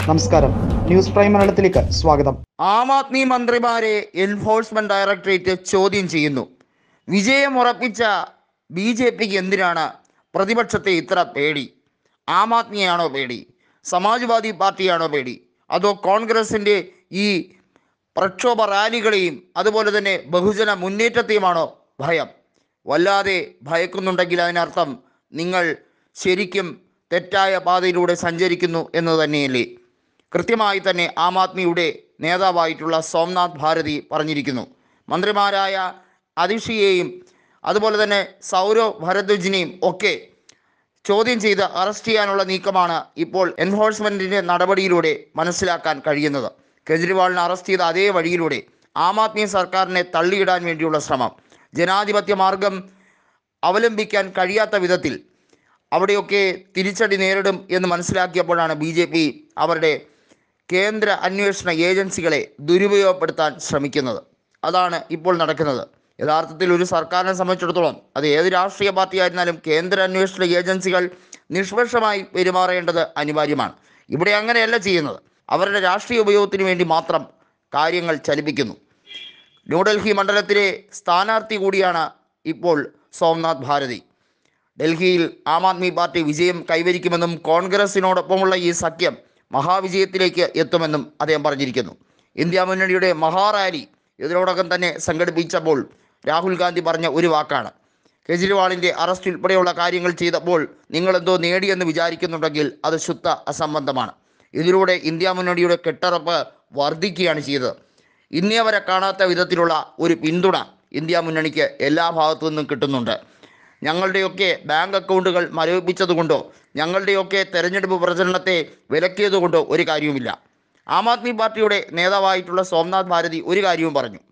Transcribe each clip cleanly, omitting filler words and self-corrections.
നമസ്കാരം, news prime മലയാളത്തിലേക്ക് സ്വാഗതം. ആം ആദ്മി മന്ത്രിമാരെ എൻഫോഴ്സ്മെന്റ് ഡയറക്ടറേറ്റ് ചോദ്യം ചെയ്യുന്നു. വിജയം ഉറപ്പിച്ച BJPക്ക് എന്തിനാണ് പ്രതിപക്ഷത്തെ ഇത്ര പേടി? ആം ആദ്മിയാണോ പേടി? സമാജ്വാദി പാർട്ടിയാണോ പേടി? അതോ കോൺഗ്രസിൻ്റെ ഈ പ്രക്ഷോഭ റാലികളെയും അതുപോലെ തന്നെ ബഹുജന മുന്നേറ്റത്തെയുമാണോ ഭയം? വല്ലാതെ ഭയക്കുന്നുണ്ടെങ്കിൽ അതിനർത്ഥം നിങ്ങൾ ശരിക്കും തെറ്റായ പാതയിലൂടെ സഞ്ചരിക്കുന്നു എന്ന് തന്നെയല്ലേ? കൃത്യമായി തന്നെ ആം ആദ്മിയുടെ നേതാവായിട്ടുള്ള സോംനാഥ് ഭാരതി പറഞ്ഞിരിക്കുന്നു. മന്ത്രിമാരായ അതിഷിയെയും അതുപോലെ തന്നെ സൗരവ് ഭരദ്വാജിനെയും ഒക്കെ ചോദ്യം ചെയ്ത് അറസ്റ്റ് ചെയ്യാനുള്ള നീക്കമാണ് ഇപ്പോൾ എൻഫോഴ്സ്മെൻറ്റിൻ്റെ നടപടിയിലൂടെ മനസ്സിലാക്കാൻ കഴിയുന്നത്. കെജ്രിവാളിനെ അറസ്റ്റ് ചെയ്ത അതേ വഴിയിലൂടെ ആം ആദ്മി സർക്കാരിനെ തള്ളിയിടാൻ വേണ്ടിയുള്ള ശ്രമം, ജനാധിപത്യ മാർഗം അവലംബിക്കാൻ കഴിയാത്ത വിധത്തിൽ അവിടെയൊക്കെ തിരിച്ചടി നേരിടും എന്ന് മനസ്സിലാക്കിയപ്പോഴാണ് BJP അവരുടെ കേന്ദ്ര അന്വേഷണ ഏജൻസികളെ ദുരുപയോഗപ്പെടുത്താൻ ശ്രമിക്കുന്നത്. അതാണ് ഇപ്പോൾ നടക്കുന്നത്. യഥാർത്ഥത്തിൽ ഒരു സർക്കാരിനെ സംബന്ധിച്ചിടത്തോളം അത് ഏത് രാഷ്ട്രീയ പാർട്ടി ആയിരുന്നാലും കേന്ദ്ര അന്വേഷണ ഏജൻസികൾ നിഷ്പക്ഷമായി പെരുമാറേണ്ടത് അനിവാര്യമാണ്. ഇവിടെ അങ്ങനെയല്ല ചെയ്യുന്നത്. അവരുടെ രാഷ്ട്രീയ ഉപയോഗത്തിന് വേണ്ടി മാത്രം കാര്യങ്ങൾ ചലിപ്പിക്കുന്നു. ന്യൂഡൽഹി മണ്ഡലത്തിലെ സ്ഥാനാർത്ഥി കൂടിയാണ് ഇപ്പോൾ സോംനാഥ് ഭാരതി. ഡൽഹിയിൽ ആം ആദ്മി പാർട്ടി വിജയം കൈവരിക്കുമെന്നും കോൺഗ്രസിനോടൊപ്പമുള്ള ഈ സഖ്യം മഹാവിജയത്തിലേക്ക് എത്തുമെന്നും അദ്ദേഹം പറഞ്ഞിരിക്കുന്നു. ഇന്ത്യ മുന്നണിയുടെ മഹാറാലി ഇതിനോടകം തന്നെ സംഘടിപ്പിച്ചപ്പോൾ രാഹുൽ ഗാന്ധി പറഞ്ഞ ഒരു വാക്കാണ്, കെജ്രിവാളിൻ്റെ അറസ്റ്റ് ഉൾപ്പെടെയുള്ള കാര്യങ്ങൾ ചെയ്തപ്പോൾ നിങ്ങളെന്തോ നേടിയെന്ന് വിചാരിക്കുന്നുണ്ടെങ്കിൽ അത് ശുദ്ധ അസംബന്ധമാണ്. ഇതിലൂടെ ഇന്ത്യ മുന്നണിയുടെ കെട്ടുറപ്പ് വർദ്ധിക്കുകയാണ് ചെയ്തത്. ഇന്നേ വരെ കാണാത്ത വിധത്തിലുള്ള ഒരു പിന്തുണ ഇന്ത്യ മുന്നണിക്ക് എല്ലാ ഭാഗത്തു നിന്നും കിട്ടുന്നുണ്ട്. ഞങ്ങളുടെയൊക്കെ ബാങ്ക് അക്കൗണ്ടുകൾ മരവിപ്പിച്ചതുകൊണ്ടോ ഞങ്ങളുടെയൊക്കെ തെരഞ്ഞെടുപ്പ് പ്രചരണത്തെ വിലക്കിയതുകൊണ്ടോ ഒരു കാര്യവുമില്ല. ആം ആദ്മി പാർട്ടിയുടെ നേതാവായിട്ടുള്ള സോംനാഥ് ഭാരതി ഒരു കാര്യവും പറഞ്ഞു.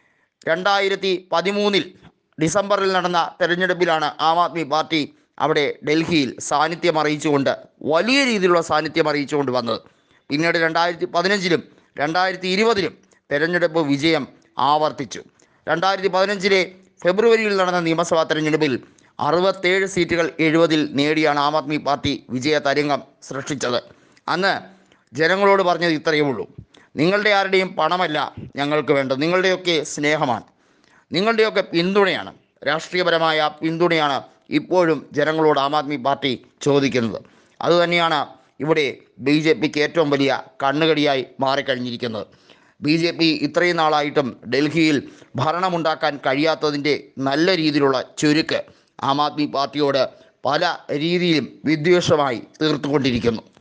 2013 ഡിസംബറിൽ നടന്ന തെരഞ്ഞെടുപ്പിലാണ് ആം ആദ്മി പാർട്ടി അവിടെ ഡൽഹിയിൽ സാന്നിധ്യം അറിയിച്ചുകൊണ്ട് വലിയ രീതിയിലുള്ള സാന്നിധ്യം അറിയിച്ചുകൊണ്ട് വന്നത്. പിന്നീട് 2015-ലും 2020-ലും തെരഞ്ഞെടുപ്പ് വിജയം ആവർത്തിച്ചു. 2015 ഫെബ്രുവരിയിൽ നടന്ന നിയമസഭാ തെരഞ്ഞെടുപ്പിൽ 67 സീറ്റുകൾ 70-ൽ നേടിയാണ് ആം ആദ്മി പാർട്ടി വിജയ തരംഗം സൃഷ്ടിച്ചത്. അന്ന് ജനങ്ങളോട് പറഞ്ഞത് ഇത്രയേ ഉള്ളൂ, നിങ്ങളുടെ ആരുടെയും പണമല്ല ഞങ്ങൾക്ക് വേണ്ടത്, നിങ്ങളുടെയൊക്കെ സ്നേഹമാണ്, നിങ്ങളുടെയൊക്കെ പിന്തുണയാണ്, രാഷ്ട്രീയപരമായ പിന്തുണയാണ് ഇപ്പോഴും ജനങ്ങളോട് ആം ആദ്മി പാർട്ടി ചോദിക്കുന്നത്. അതുതന്നെയാണ് ഇവിടെ BJPക്ക് ഏറ്റവും വലിയ കണ്ണുകടിയായി മാറിക്കഴിഞ്ഞിരിക്കുന്നത്. BJP ഇത്രയും നാളായിട്ടും ഡൽഹിയിൽ ഭരണമുണ്ടാക്കാൻ കഴിയാത്തതിൻ്റെ നല്ല രീതിയിലുള്ള ചുരുക്ക് ആം ആദ്മി പാർട്ടിയോട് പല രീതിയിലും വിദ്വേഷമായി തീർത്തുകൊണ്ടിരിക്കുന്നു.